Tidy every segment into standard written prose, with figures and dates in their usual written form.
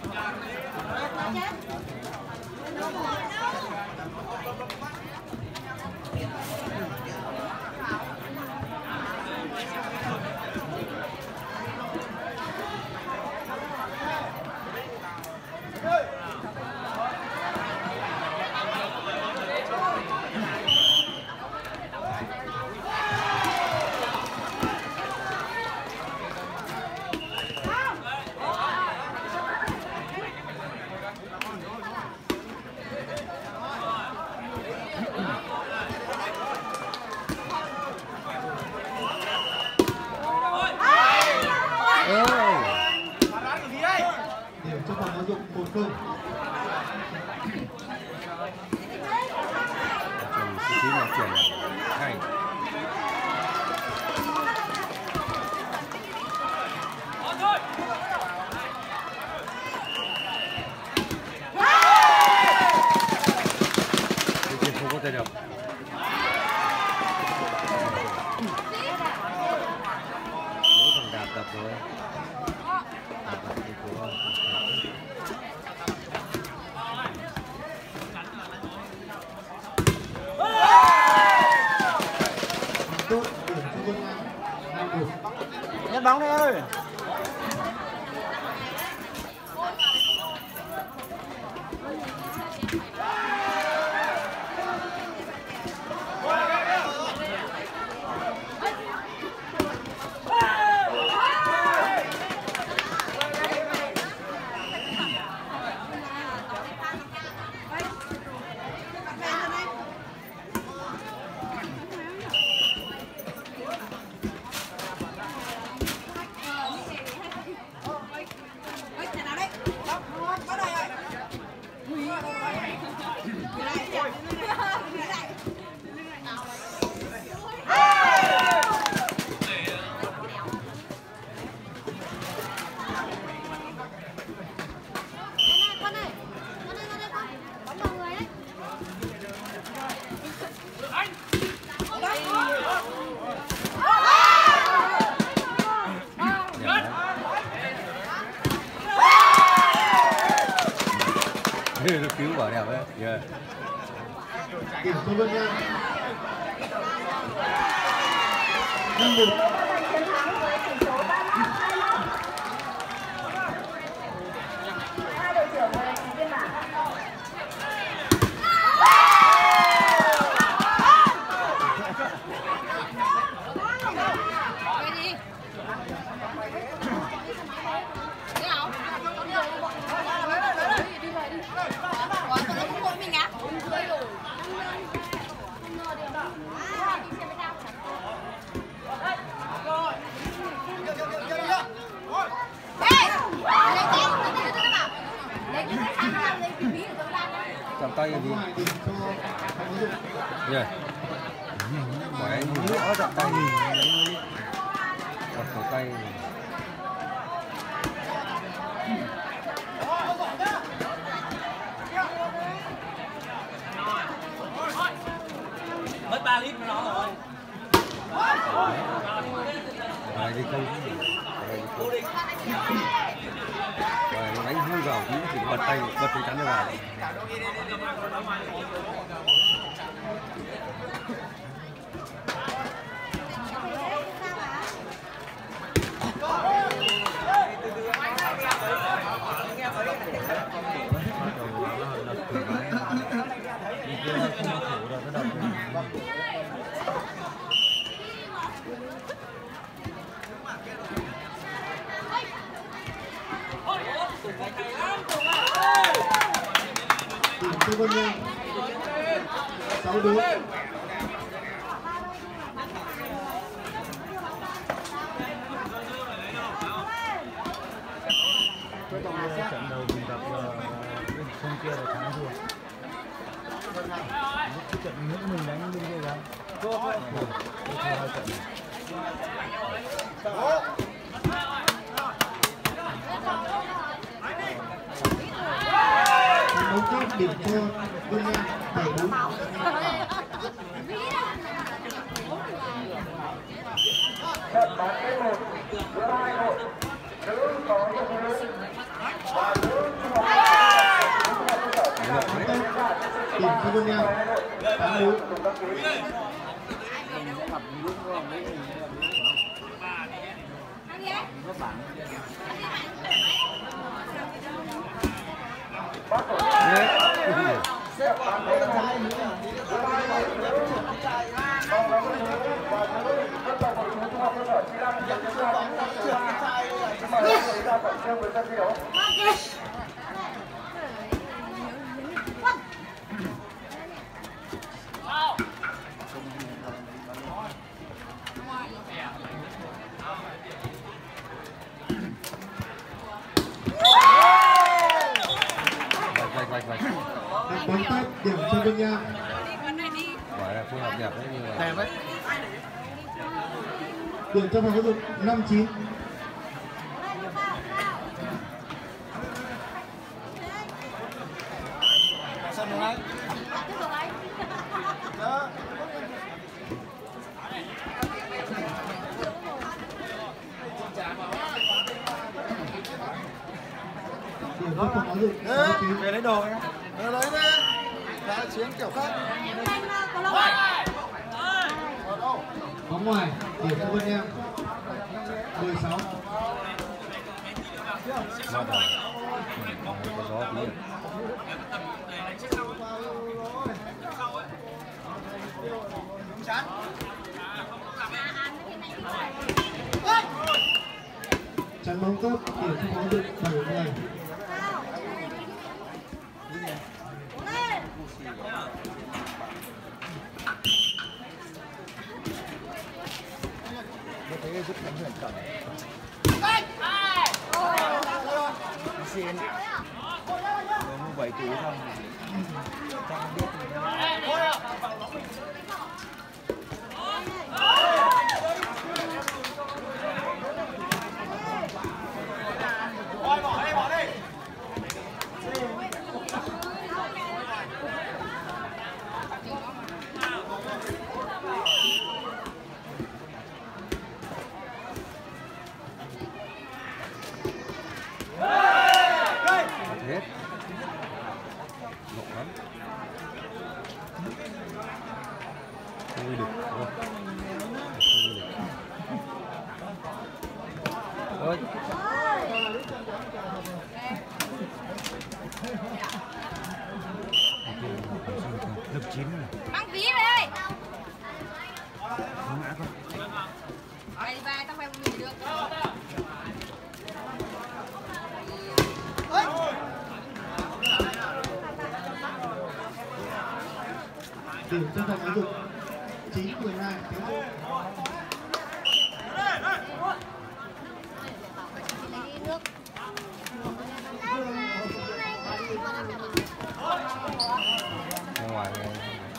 Nhấc bóng đi ơi. Nó cứu vào đẹp đấy. Yeah. Điểm số bên nha. 5-1. Hai đội trưởng mời thành viên bảng. Cầm tay gì? Yeah. Quả anh nữa chạm tay nhìn cầm cổ tay. Mất 3 lít nó rồi. Này thì không. Rồi nó đánh hư vào tí chỉ bật tay chắn vào. Tư Vân Nha 6-4. Trận đầu mình gặp bên sông kia là thắng thua. Cái trận nước mình đánh bên kia ra. Tôi thua 2 trận. Đấu khác điểm cho Vân Nha 7-4. Trận bán kết 1, giữa 2 đội, nữ có nhiệm vụ và nữ Vân Nam 8-4. Bóng tách điểm cho Vân Nam. Quả là phối hợp đẹp đấy nhưng mà Đẹp đấy. Điểm cho phòng giáo dục 5-9. Sân rồi anh. Điểm cho phòng giáo dục 6-9. Về lấy đồ nhá. Lấy đi. Đã chiến kiểu khác. Bóng ngoài, điểm cho Vân Nam 16. nó đỏ. Có gió tí à. Chắn bóng tốt, điểm cho phòng giáo dục 7-10. Tôi thấy giúp đánh huyền cận. Xin. Tôi mua 7 túi không? Chẳng biết gì đâu. Hết. Nộ lắm. Không đi được. Không đi được. Ôi. Lớp 9 này. Mang ví về đây. Đây về tao phải nghỉ được. Điểm cho phòng giáo dục 9-12. Ra ngoài này.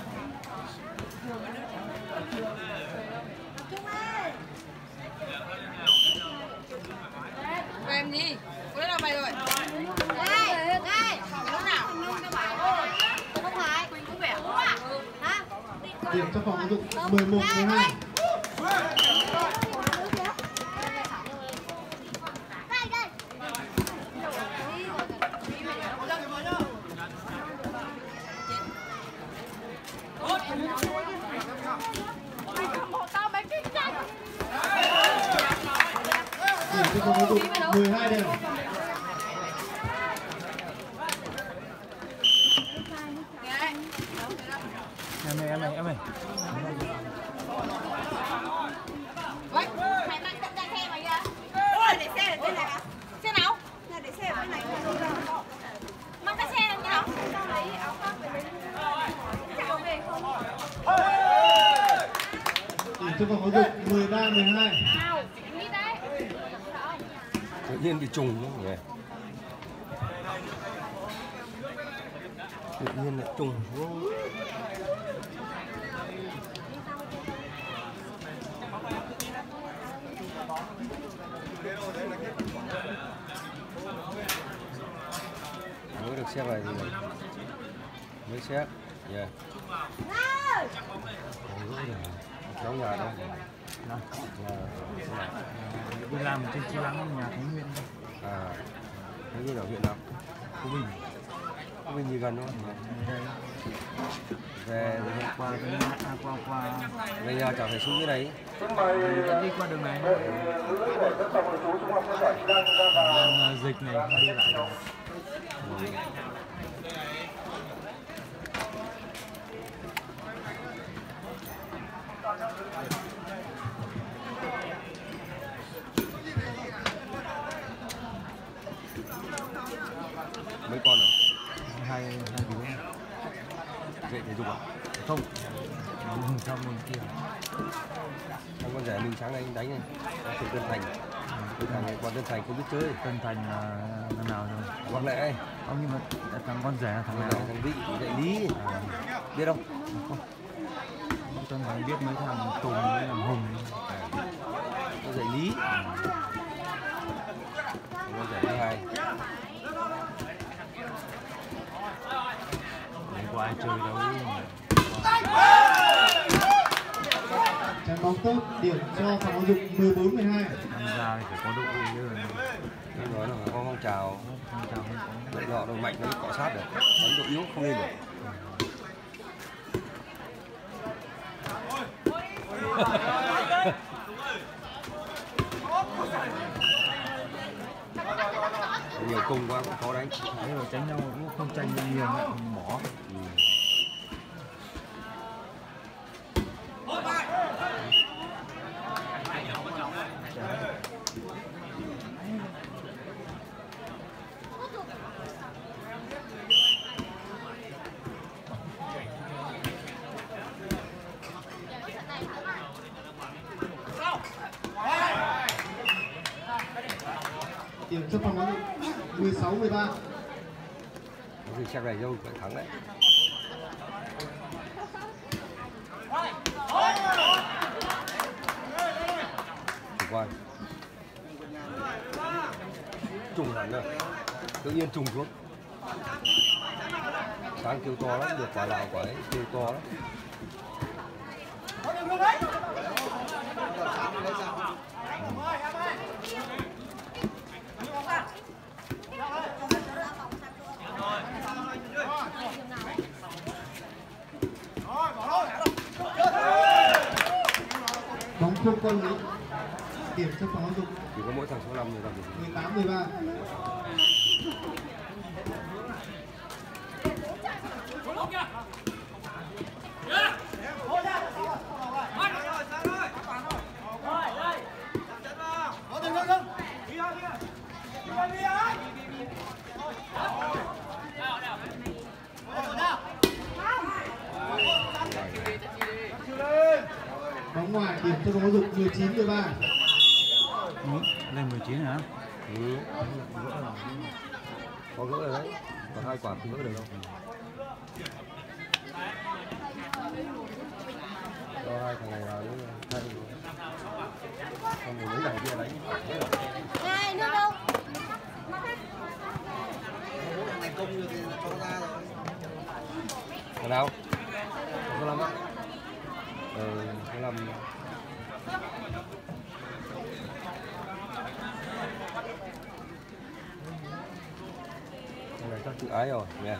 Về em gì? Có đến đâu mày rồi? Đây, đây. Lúc nào? Không phải. Quỳnh cũng vẻ quá à? Hả? Điểm cho phòng giáo dục 11-12. Tao mấy kinh tranh. Điểm cho phòng giáo dục 12 đều. Em này. Vậy, mày mang tận ra xe mày kìa. Ôi, để xe ở trên này à? Xe nào? Là để xe ở bên này. Mang cái xe lên nào? Tao lấy áo khoác về lấy. Chào về không? Điểm cho phòng giáo dục 13-12. Nào, đi đấy. Tự nhiên bị trùng luôn rồi. Tự nhiên lại trùng xuống. Mới được xếp này gì rồi? Mới xếp. Yeah. Cháu nhà đâu? Đi làm trên Chi Lăng, nhà Thái Nguyên. À, Thái Nguyên ở huyện nào? Phú Bình. Mình gì gần thôi. Về qua về nhà chẳng phải xuống cái đấy. đi qua đường này dịch này đi lại rồi. Mấy con à? hai đứa Dạy thể dục à? không trong bên kia Thằng con rể mình sáng nay anh đánh này, từ Tân Thành. Còn Tân Thành không biết chơi. Tân Thành là nào rồi? Quang Lệ. Ông nhưng mà thằng con rể là thằng nào? Thằng Vị, dạy lý. Biết không? Không. Tân Thành biết mấy thằng Tùng với thằng Hùng. Nó dạy lý. Con rể thứ hai. Để qua ai chơi đâu. Trái bóng tốt, điểm cho phòng giáo dục 14-12. Tham gia thì phải có độ uy chứ. Anh nói là có phong trào. Phong trào không có. Đội họ đội mạnh mới cọ sát được. Đánh độ yếu không lên được. Nhiều cung quá cũng khó đánh. Đấy rồi tránh nhau cũng không tranh nhiều lại bỏ. Điểm cho phòng giáo dục 16-13. Thì chắc này dâu phải thắng đấy. Chủ quan. Trùng hẳn rồi. Tự nhiên trùng xuống. Sáng kêu to lắm, được quả lạo quả ấy, kêu to lắm. Bóng không quân lý. Điểm cho phòng giáo dục Chỉ có mỗi thằng số 5 người làm được. 18-13. Bóng ngoài, điểm cho phòng giáo dục 19-13. Lên 19 hả? Ừ. Có gỡ rồi đấy. Còn 2 quả không gỡ được đâu. Cho 2 thằng này vào nữa. Không mình lấy đằng kia đánh. Này, nước đâu? Thằng nào? Số 5 á? Số 5. Thằng này chắc tự ái rồi nhỉ?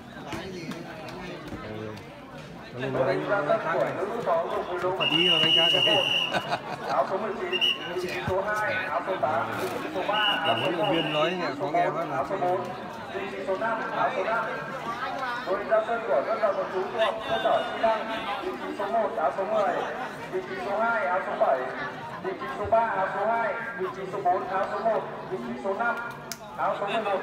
Cho nên nó đánh khác này. Phật ý nó đánh khác này. Áo số 19, vị trí số 2, áo số 8, vị trí số 3, Cảm huấn luyện viên nói có nghe phát là áo số 4, vị trí số 5, áo số 5. Đội ra sân của các đội chú trung học cơ sở Chi Lăng, vị trí số 1, áo số 10, vị trí số 2, áo số 7, vị trí số 3, áo số 2, vị trí số 4, áo số 1, vị trí số 5, áo số 11.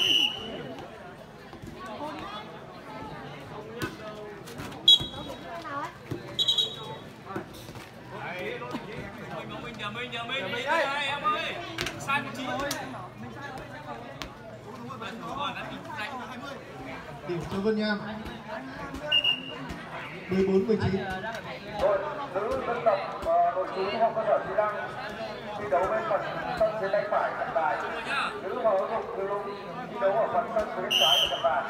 Nhà mình đây em ơi. Sai một chi thôi. Điểm cho Vân Nham 14-19. Đội nữ dân tộc đội chú trung học cơ sở Chi Lăng thi đấu bên phần sân trên tay phải trận bài. Nữ phòng giáo dục Từ Lũng thi đấu ở phần sân bên trái của trận bài.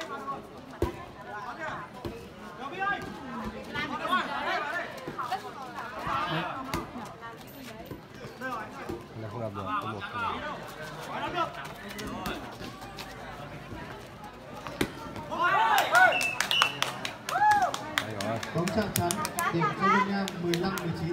là không làm được, có một không làm được. chạm trán điểm cho Việt Nam 15-19.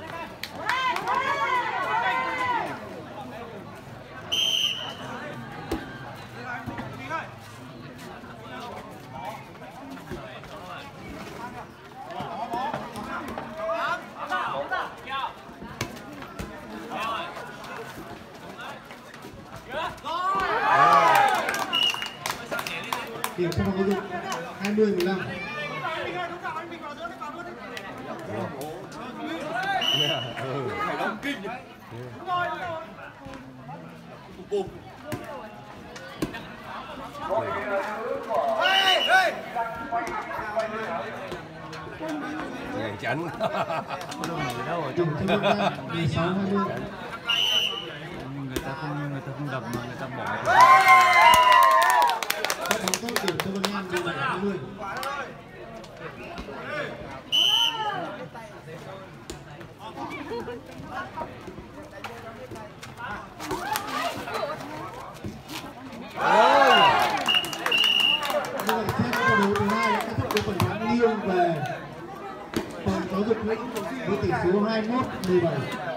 Điểm cho phòng giáo dục 20-15. Phải đóng kinh nhỉ? Bùng. Ngàn chánh. Điểm cho Việt Nam 16-20. Người ta không đập mà người ta bỏ. Các bóng tốt điểm cho Việt Nam 17-20. Như vậy xem trận đấu thứ hai đã kết thúc với phần thắng nghiêng về phòng giáo dục Lĩnh với tỷ số 21-17.